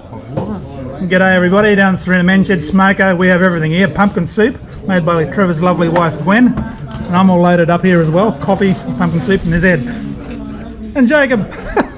G'day everybody, down at Sarina Men's Shed Smoko. We have everything here. Pumpkin soup, made by Trevor's lovely wife Gwen. And I'm all loaded up here as well. Coffee, pumpkin soup, and there's Ed. And Jacob.